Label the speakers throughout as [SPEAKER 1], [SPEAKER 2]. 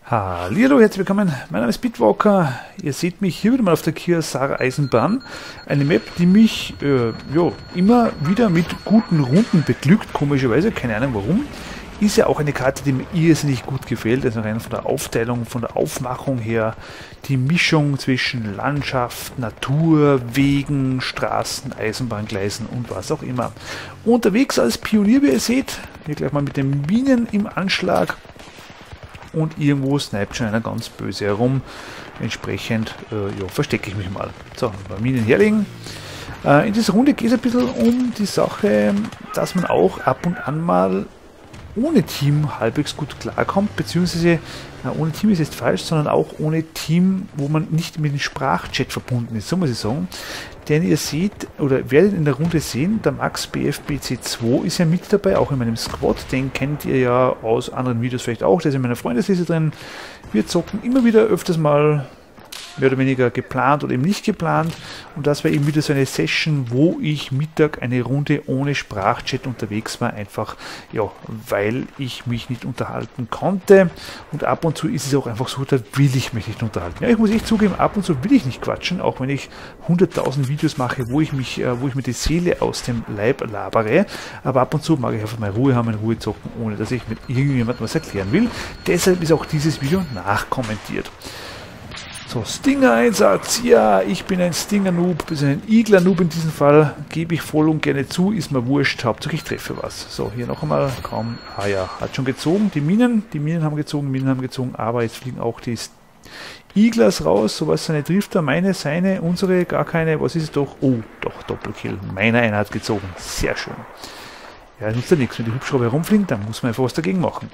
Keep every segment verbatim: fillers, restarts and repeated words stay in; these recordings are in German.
[SPEAKER 1] Hallo, herzlich willkommen, mein Name ist Bitwalker. Ihr seht mich hier wieder mal auf der Kyosar Eisenbahn. Eine Map, die mich äh, ja, immer wieder mit guten Runden beglückt, komischerweise, keine Ahnung warum. Ist ja auch eine Karte, die mir irrsinnig gut gefällt, also rein von der Aufteilung, von der Aufmachung her, die Mischung zwischen Landschaft, Natur, Wegen, Straßen, Eisenbahngleisen und was auch immer. Unterwegs als Pionier, wie ihr seht, hier gleich mal mit den Minen im Anschlag. Und irgendwo sniped schon einer ganz böse herum. Entsprechend äh, ja, verstecke ich mich mal. So, bei Minen herlegen. Äh, in dieser Runde geht es ein bisschen um die Sache, dass man auch ab und an mal ohne Team halbwegs gut klarkommt, beziehungsweise na, ohne Team ist jetzt falsch, sondern auch ohne Team, wo man nicht mit dem Sprachchat verbunden ist, so muss ich sagen. Denn ihr seht, oder werdet in der Runde sehen, der Max B F B C zwei ist ja mit dabei, auch in meinem Squad, den kennt ihr ja aus anderen Videos vielleicht auch, der ist in meiner Freundesliste drin. Wir zocken immer wieder öfters mal mehr oder weniger geplant oder eben nicht geplant, und das war eben wieder so eine Session, wo ich Mittag eine Runde ohne Sprachchat unterwegs war, einfach, ja, weil ich mich nicht unterhalten konnte, und ab und zu ist es auch einfach so, da will ich mich nicht unterhalten. Ja, ich muss echt zugeben, ab und zu will ich nicht quatschen, auch wenn ich hunderttausend Videos mache, wo ich mich, äh, wo ich mir die Seele aus dem Leib labere, aber ab und zu mag ich einfach mal Ruhe haben, in Ruhe zocken, ohne dass ich mit irgendjemandem was erklären will. Deshalb ist auch dieses Video nachkommentiert. So, Stinger-Einsatz, ja, ich bin ein Stinger-Noob, bis ein Igler-Noob in diesem Fall, gebe ich voll und gerne zu, ist mir wurscht, Hauptsache ich treffe was. So, hier noch einmal, kaum, ah ja, hat schon gezogen, die Minen, die Minen haben gezogen, Minen haben gezogen, aber jetzt fliegen auch die Iglers raus, so was seine trifft er, meine, seine, unsere, gar keine, was ist es doch, oh, doch, Doppelkill, meiner einer hat gezogen, sehr schön. Ja, das nützt ja nichts, wenn die Hubschrauber herumfliegen, dann muss man einfach was dagegen machen.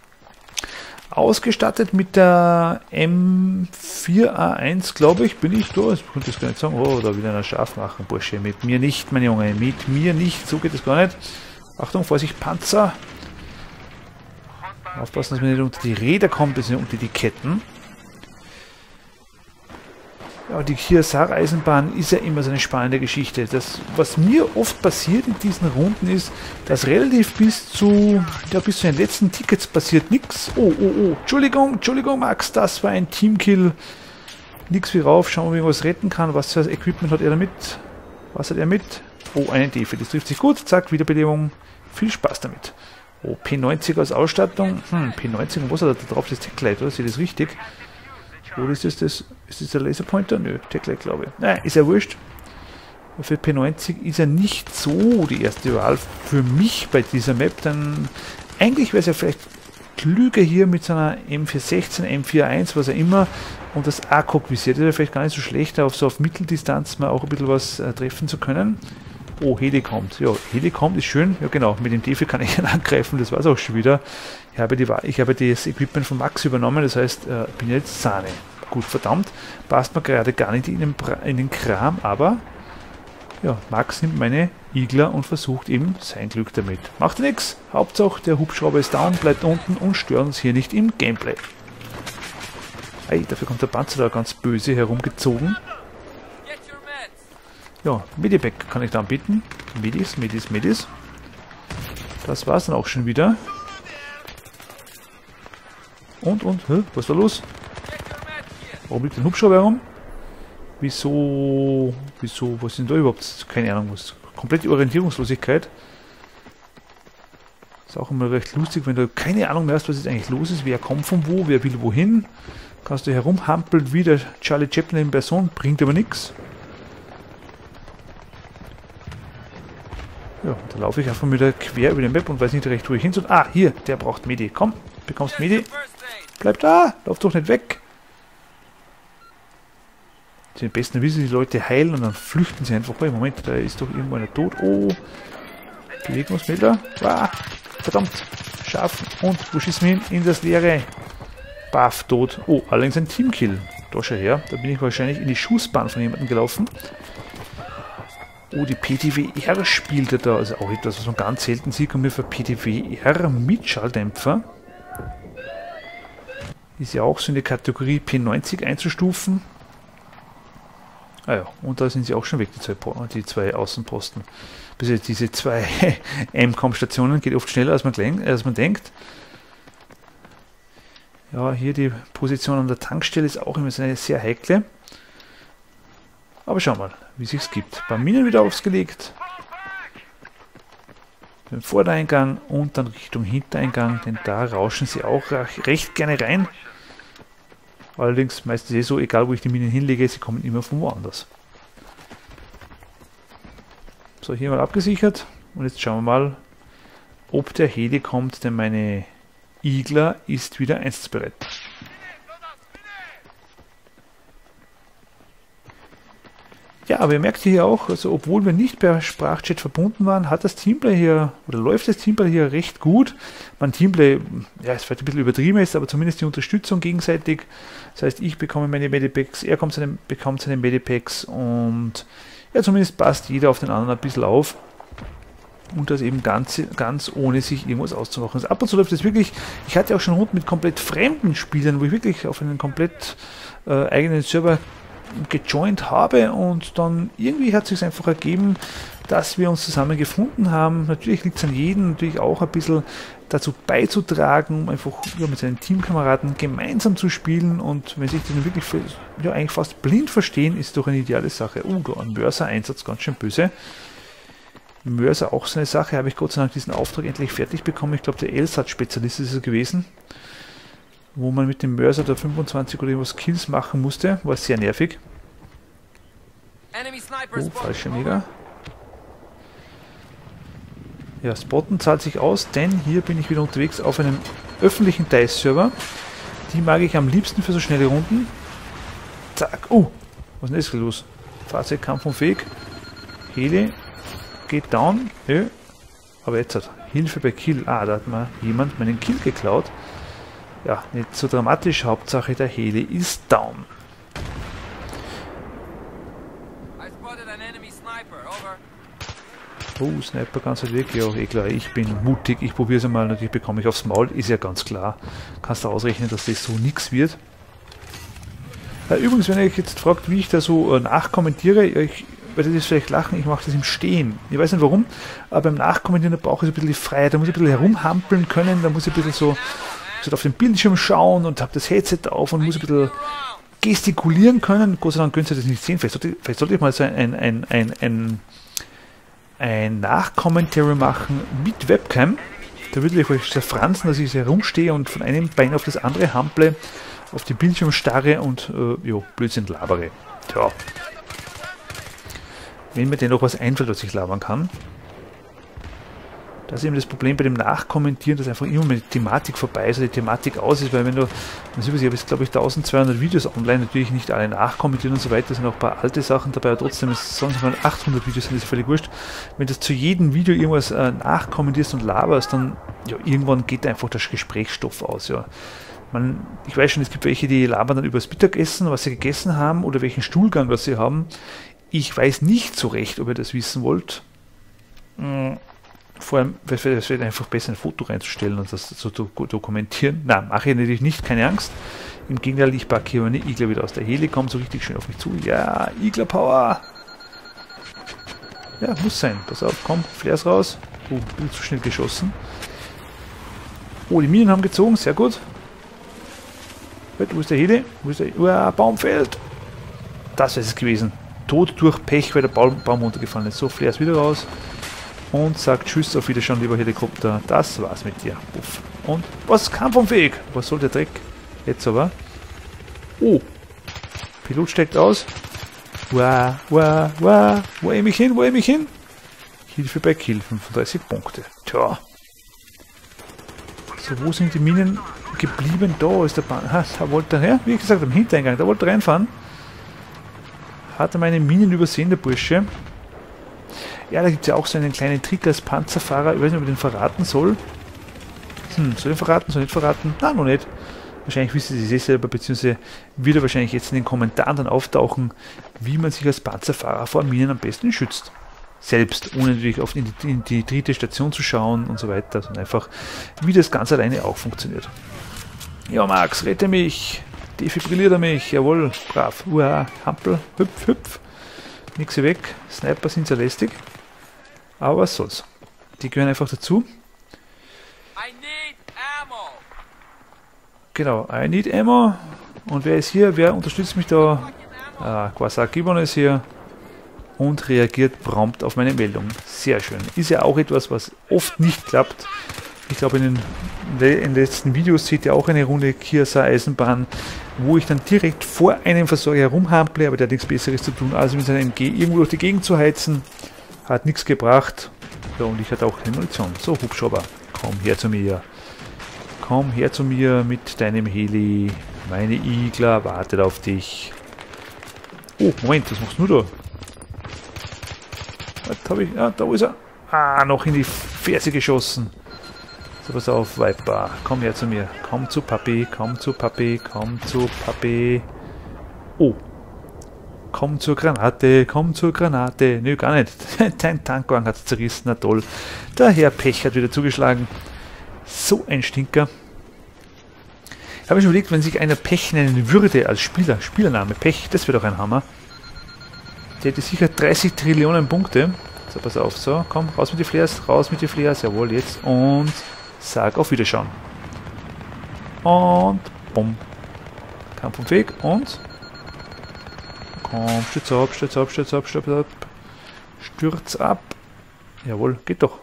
[SPEAKER 1] Ausgestattet mit der M vier A eins, glaube ich, bin ich da. Ich könnte das gar nicht sagen. Oh, da will einer scharf machen, Bursche. Mit mir nicht, mein Junge. Mit mir nicht. So geht es gar nicht. Achtung, Vorsicht, Panzer. Aufpassen, dass man nicht unter die Räder kommt, das sind unter die Ketten. Ja, die Kyosar Eisenbahn ist ja immer so eine spannende Geschichte. Das, was mir oft passiert in diesen Runden ist, dass relativ bis zu, ja, bis zu den letzten Tickets passiert nichts. Oh, oh, oh, Entschuldigung, Entschuldigung, Max, das war ein Teamkill. Nix wie rauf, schauen wir, wie man was retten kann. Was für Equipment hat er damit? Was hat er mit? Oh, einen Defi, das trifft sich gut. Zack, Wiederbelebung. Viel Spaß damit. Oh, P neunzig als Ausstattung. Hm, P neunzig, was hat er da drauf? Das Tech-Light, oder? Seht ihr das richtig? Oder ist das, das, ist das der Laserpointer? Nö, Tech-Light, glaube ich. Nein, ist ja wurscht. Für P neunzig ist er nicht so die erste Wahl für mich bei dieser Map. Dann eigentlich wäre es ja vielleicht klüger hier mit so einer M vier sechzehn, M vier eins, was auch immer, und das A C O G-Visier. Das wäre vielleicht gar nicht so schlecht, auf so auf Mitteldistanz mal auch ein bisschen was äh, treffen zu können. Oh, Heli kommt. Ja, Heli kommt, ist schön. Ja genau, mit dem Defi kann ich ihn angreifen, das war es auch schon wieder. Ich habe, die, ich habe das Equipment von Max übernommen, das heißt, äh, bin jetzt Sahne. Gut, verdammt, passt mir gerade gar nicht in den, in den Kram, aber ja, Max nimmt meine Igler und versucht eben sein Glück damit. Macht nichts, Hauptsache der Hubschrauber ist down, bleibt unten und stört uns hier nicht im Gameplay. Ei, dafür kommt der Panzer da ganz böse herumgezogen. Ja, Medipack kann ich da anbieten. Medis, Medis, Medis. Das war's dann auch schon wieder. Und, und, hä, was ist da los? Warum liegt ein Hubschrauber herum? Wieso, wieso, was ist denn da überhaupt? Keine Ahnung, was. Komplette Orientierungslosigkeit. Ist auch immer recht lustig, wenn du keine Ahnung mehr hast, was jetzt eigentlich los ist. Wer kommt von wo, wer will wohin. Kannst du herumhampeln wie der Charlie Chaplin in Person, bringt aber nichts. Ja, da laufe ich einfach wieder quer über den Map und weiß nicht recht, wo ich hin soll. Ah, hier, der braucht Medi. Komm, bekommst Medi. Bleib da, lauf doch nicht weg. Den besten wissen, die Leute heilen und dann flüchten sie einfach. Oh, Moment, da ist doch irgendwo einer tot. Oh, Bewegungsmelder. Ah, verdammt, scharf. Und wo schießen wir hin? In das Leere. Baff, tot. Oh, allerdings ein Teamkill. Da schau her, da bin ich wahrscheinlich in die Schussbahn von jemandem gelaufen. Oh, die P T W R spielt er da. Also auch etwas, was man ganz selten sieht, kommen wir für P T W R Mitschalldämpfer. Ist ja auch so in die Kategorie P neunzig einzustufen. Ah ja, und da sind sie auch schon weg, die zwei, die zwei Außenposten. Also diese zwei M COM-Stationen geht oft schneller, als man, als man denkt. Ja, hier die Position an der Tankstelle ist auch immer eine sehr heikle. Aber schauen wir mal, wie es sich gibt. Ein paar Minen wieder aufgelegt. Den Vordereingang und dann Richtung Hintereingang, denn da rauschen sie auch recht gerne rein. Allerdings meistens eh so, egal wo ich die Minen hinlege, sie kommen immer von woanders. So, hier mal abgesichert. Und jetzt schauen wir mal, ob der Heli kommt, denn meine Igla ist wieder einsatzbereit. Ja, aber ihr merkt hier auch, also obwohl wir nicht per Sprachchat verbunden waren, hat das Teamplay hier, oder läuft das Teamplay hier recht gut. Mein Teamplay, ja, ist vielleicht ein bisschen übertrieben ist, aber zumindest die Unterstützung gegenseitig. Das heißt, ich bekomme meine Medipacks, er kommt seine, bekommt seine Medipacks und ja, zumindest passt jeder auf den anderen ein bisschen auf. Und das eben ganz, ganz ohne sich irgendwas auszumachen. Also ab und zu läuft das wirklich, ich hatte auch schon Runden mit komplett fremden Spielern, wo ich wirklich auf einen komplett äh, eigenen Server gejoint habe und dann irgendwie hat es sich einfach ergeben, dass wir uns zusammen gefunden haben. Natürlich liegt es an jedem, natürlich auch ein bisschen dazu beizutragen, um einfach ja, mit seinen Teamkameraden gemeinsam zu spielen und wenn sich die wirklich für, ja, eigentlich fast blind verstehen, ist doch eine ideale Sache. Oh, da ein Mörser-Einsatz, ganz schön böse. Mörser auch so eine Sache, habe ich Gott sei Dank diesen Auftrag endlich fertig bekommen. Ich glaube, der L S A T-Spezialist ist es gewesen, wo man mit dem Mörser da fünfundzwanzig oder irgendwas Kills machen musste. War sehr nervig. Oh, falscher Mega. Ja, Spotten zahlt sich aus, denn hier bin ich wieder unterwegs auf einem öffentlichen Dice-Server. Die mag ich am liebsten für so schnelle Runden. Zack. Oh, was ist denn jetzt los? Fahrzeug kampfunfähig. Heli geht down. Nö. Aber jetzt hat Hilfe bei Kill. Ah, da hat mir jemand meinen Kill geklaut. Ja, nicht so dramatisch. Hauptsache der Heli ist down. Oh, Sniper ganz weit weg. Ja, eh klar. Ich bin mutig. Ich probiere es einmal. Natürlich bekomme ich aufs Maul. Ist ja ganz klar. Kannst du ausrechnen, dass das so nichts wird. Ja, übrigens, wenn ihr euch jetzt fragt, wie ich da so äh, nachkommentiere, ich werdet ihr vielleicht lachen, ich mache das im Stehen. Ich weiß nicht warum, aber beim Nachkommentieren brauche ich so ein bisschen die Freiheit. Da muss ich ein bisschen herumhampeln können. Da muss ich ein bisschen so, so auf den Bildschirm schauen und habe das Headset auf und muss ein bisschen gestikulieren können. Gott sei Dank könnt ihr das nicht sehen. Vielleicht sollte, vielleicht sollte ich mal so ein, ein, ein, ein, ein Nachkommentary machen mit Webcam. Da würde ich euch zerfransen, dass ich herumstehe und von einem Bein auf das andere hample, auf den Bildschirm starre und äh, jo, Blödsinn labere. Tja. Wenn mir denn noch was einfällt, was ich labern kann. Das ist eben das Problem bei dem Nachkommentieren, dass einfach immer mit der Thematik vorbei ist oder die Thematik aus ist, weil wenn du, man sieht, ich habe jetzt glaube ich zwölfhundert Videos online, natürlich nicht alle nachkommentieren und so weiter, sind auch ein paar alte Sachen dabei, aber trotzdem ist sonst mal achthundert Videos, sind das völlig wurscht. Wenn du zu jedem Video irgendwas äh, nachkommentierst und laberst, dann ja, irgendwann geht einfach der Gesprächsstoff aus, ja. Man, ich weiß schon, es gibt welche, die labern dann über das Mittagessen, was sie gegessen haben oder welchen Stuhlgang, was sie haben. Ich weiß nicht so recht, ob ihr das wissen wollt. Hm. Vor allem, es wäre einfach besser, ein Foto reinzustellen und das zu dokumentieren. Nein, mache ich natürlich nicht, keine Angst. Im Gegenteil, ich packe hier meine Igla wieder aus der Heli, kommt so richtig schön auf mich zu. Ja, Igla Power! Ja, muss sein. Pass auf, komm, Flares raus. Oh, bin zu schnell geschossen. Oh, die Minen haben gezogen, sehr gut. Wo ist der Heli? Wo ist der? Uah, Baum fällt! Das wäre es gewesen. Tod durch Pech, weil der Baum, Baum runtergefallen ist. So, Flares wieder raus. Und sagt Tschüss, auf Wiedersehen, lieber Helikopter. Das war's mit dir. Uff. Und was? Kampfunfähig! Was soll der Dreck? Jetzt aber. Oh! Pilot steigt aus. Wah, wah, wah. Wo aim ich hin? Wo aim ich hin? Hilfe bei Kill. fünfunddreißig Punkte. Tja. So, wo sind die Minen geblieben? Da ist der Bahn. Ha, da wollte er her. Wie gesagt, am Hintereingang. Da wollte er reinfahren. Hat er meine Minen übersehen, der Bursche. Ja, da gibt es ja auch so einen kleinen Trick als Panzerfahrer. Ich weiß nicht, ob ich den verraten soll. Hm, soll ich den verraten? Soll ich nicht verraten? Nein, noch nicht. Wahrscheinlich wisst ihr es selber, beziehungsweise wird er wahrscheinlich jetzt in den Kommentaren dann auftauchen, wie man sich als Panzerfahrer vor Minen am besten schützt. Selbst, ohne natürlich auf in die, in die dritte Station zu schauen und so weiter, sondern einfach, wie das ganz alleine auch funktioniert. Ja, Max, rette mich! Defibrilliert er mich! Jawohl, brav. Uah, Hampel, hüpf, hüpf. Nix hier weg. Sniper sind sehr lästig. Aber was soll's. Die gehören einfach dazu. genau, I need ammo. Und wer ist hier? Wer unterstützt mich da? Ah, Kwasakibon ist hier und reagiert prompt auf meine Meldung. Sehr schön. Ist ja auch etwas, was oft nicht klappt. Ich glaube, in den, in den letzten Videos seht ihr auch eine Runde Kiasa Eisenbahn, wo ich dann direkt vor einem Versorger herumhample, aber der hat nichts Besseres zu tun, als mit seinem M G irgendwo durch die Gegend zu heizen. Hat nichts gebracht. Ja, und ich hatte auch keine Munition. So, Hubschrauber, komm her zu mir. Komm her zu mir mit deinem Heli. Meine Igler wartet auf dich. Oh, Moment, was machst du da? Was habe ich? Ah, da ist er. Ah, noch in die Ferse geschossen. So, pass auf, Viper. Komm her zu mir. Komm zu Papi, komm zu Papi, komm zu Papi. Oh. Komm zur Granate, komm zur Granate. Nö, gar nicht. Dein Tankwagen hat es zerrissen, na toll. Der Herr Pech hat wieder zugeschlagen. So ein Stinker. Ich habe mir schon überlegt, wenn sich einer Pech nennen würde als Spieler, Spielername Pech, das wäre doch ein Hammer. Der hätte sicher dreißig Trillionen Punkte. So, pass auf, so, komm, raus mit die Flares, raus mit die Flares, jawohl, jetzt. Und sag auf Wiederschauen. Und, bumm. Kampf vom Weg und... Komm, stürz ab, stürz ab, stürz ab, stürz ab. Stürz ab. Jawohl, geht doch.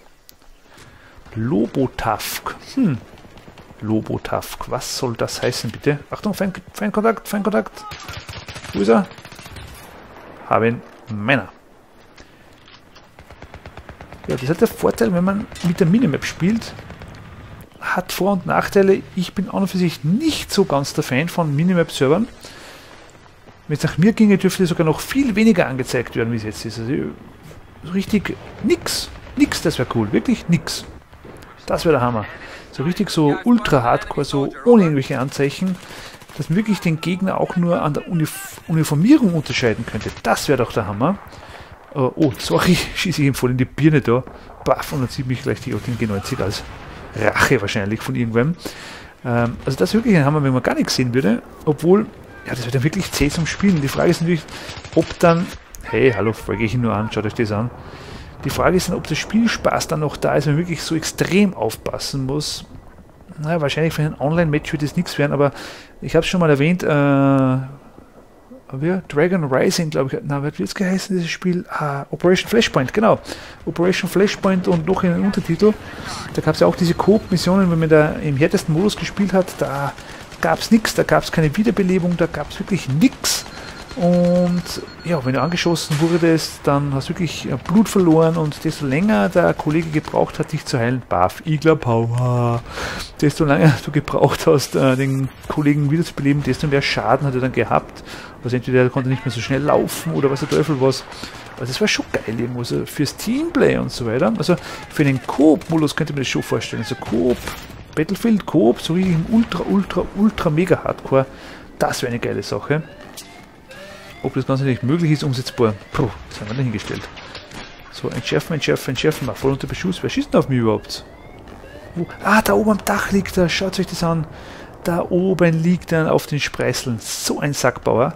[SPEAKER 1] Lobotavk. Hm. Lobotavk. Was soll das heißen, bitte? Achtung, Fein, Feinkontakt, Feinkontakt. Wo ist er? Haben Männer. Ja, das hat der Vorteil, wenn man mit der Minimap spielt. Hat Vor- und Nachteile. Ich bin an und für sich nicht so ganz der Fan von Minimap-Servern. Wenn es nach mir ginge, dürfte sogar noch viel weniger angezeigt werden, wie es jetzt ist. Also so richtig nix. Nix, das wäre cool. Wirklich nix. Das wäre der Hammer. So richtig so ultra hardcore, so ohne irgendwelche Anzeichen, dass man wirklich den Gegner auch nur an der Unif Uniformierung unterscheiden könnte. Das wäre doch der Hammer. Uh, oh, sorry, schieße ich ihm voll in die Birne da. Baff, und dann sieht mich gleich die O G neunzig als Rache wahrscheinlich von irgendwem. Ähm, also das ist wirklich ein Hammer, wenn man gar nichts sehen würde. Obwohl, ja, das wird dann wirklich zäh zum Spielen. Die Frage ist natürlich, ob dann... Hey, hallo, folge ich ihn nur an, schaut euch das an. Die Frage ist dann, ob der Spielspaß dann noch da ist, wenn man wirklich so extrem aufpassen muss. Naja, wahrscheinlich für ein Online-Match wird es nichts werden, aber ich habe es schon mal erwähnt, äh, wie? Dragon Rising, glaube ich, na, wie hat es geheißen, dieses Spiel? Ah, Operation Flashpoint, genau. Operation Flashpoint und noch in den Untertitel. Da gab es ja auch diese Coop-Missionen, wenn man da im härtesten Modus gespielt hat, da gab es nichts, da gab es keine Wiederbelebung, da gab es wirklich nichts. Und ja, wenn du angeschossen wurdest, dann hast du wirklich Blut verloren und desto länger der Kollege gebraucht hat, dich zu heilen, baff, Igler Power, desto länger du gebraucht hast, den Kollegen wiederzubeleben, desto mehr Schaden hat er dann gehabt. Also entweder er konnte nicht mehr so schnell laufen oder was der Teufel was. Also das war schon geil irgendwo, also fürs Teamplay und so weiter. Also für den Coop-Modus könnte man das schon vorstellen. Also Coop, Battlefield, Coop, so richtig im Ultra, Ultra, Ultra, Mega Hardcore, das wäre eine geile Sache. Ob das Ganze nicht möglich ist, umsetzbar, puh, das haben wir nicht hingestellt. So, entschärfen, entschärfen, entschärfen, voll unter Beschuss. Wer schießt denn auf mich überhaupt? Wo? Ah, da oben am Dach liegt er, schaut euch das an. Da oben liegt er auf den Spreißeln. So ein Sackbauer.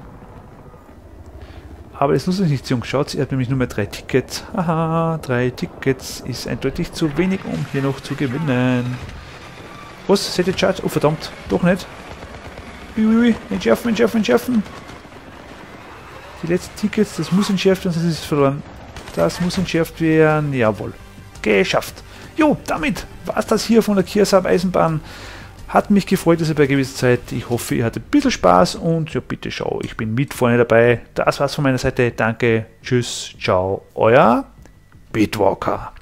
[SPEAKER 1] Aber das nutzt sich nicht, Jungs. Schaut, er hat nämlich nur mehr drei Tickets. Haha, drei Tickets ist eindeutig zu wenig, um hier noch zu gewinnen. Was? Seht ihr Charge? Oh, verdammt, doch nicht. Uiuiui, entschärfen, entschärfen, entschärfen. Die letzten Tickets, das muss entschärft werden, sonst ist es verloren. Das muss entschärft werden. Jawohl. Geschafft. Jo, damit war es das hier von der Kiasa Eisenbahn. Hat mich gefreut, dass ihr bei gewisser Zeit. Ich hoffe, ihr hattet ein bisschen Spaß und ja, bitte schau, ich bin mit vorne dabei. Das war's von meiner Seite. Danke, tschüss, ciao, euer Bitwalker.